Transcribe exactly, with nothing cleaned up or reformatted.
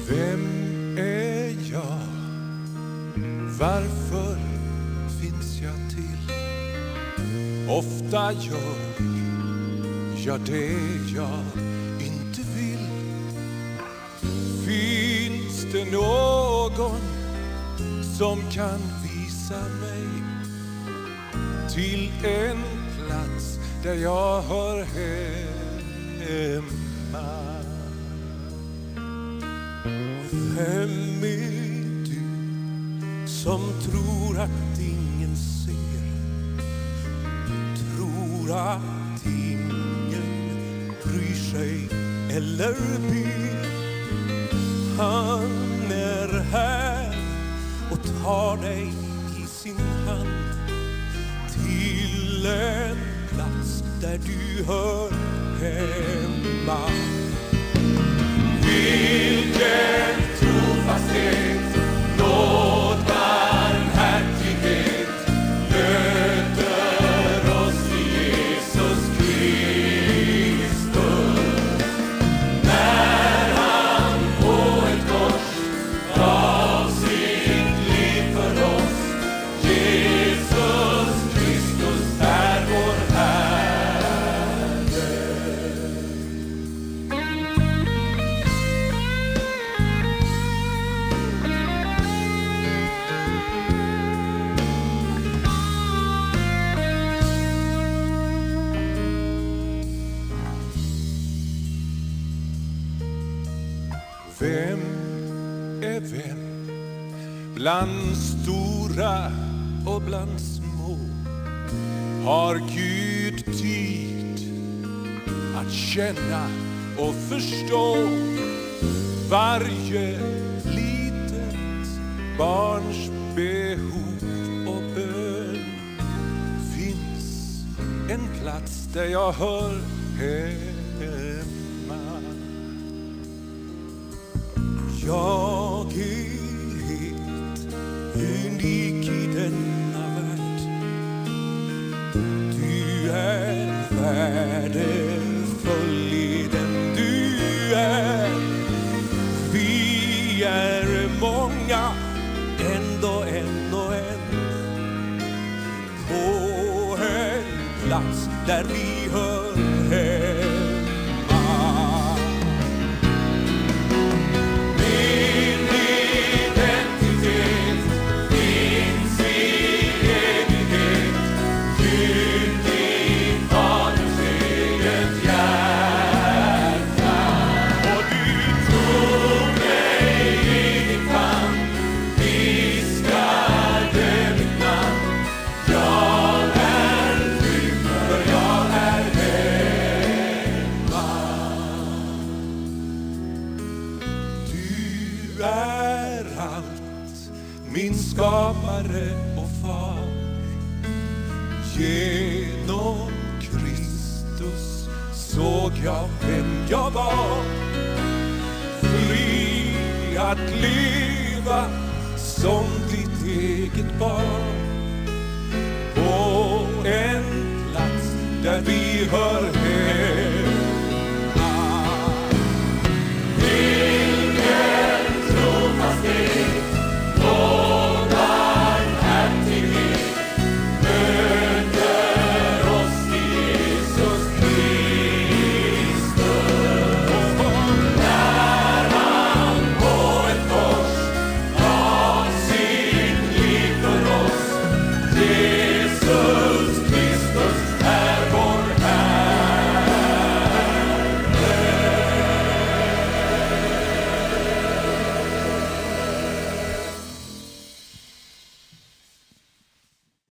Vem är jag? Varför finns jag till? Ofta gör jag det jag inte vill. Finns det någon som kan visa mig till en plats där jag hör hemma? Vem är du som tror att ingen ser, tror att ingen bryr sig eller ber? Han är här och tar dig i sin hand till en plats där du hör hemma. Vilken trofasthet, nåd, barmhärtighet möter oss i Jesus Kristus. När han på ett kors gav sitt liv för oss, Jesus Kristus är vår Herre. Vem är vem bland stora och bland små? Har Gud tid att känna och förstå varje litet barns behov och bön? Finns en plats där jag hör hemma. Jag är helt unik i denna värld. Du är värdefull i den du är. Vi är många, ändå en och en, på en plats där vi hör hemma. Min skapare och far, genom Kristus såg jag vem jag var. Fri att leva som ditt eget barn, på en plats där vi hör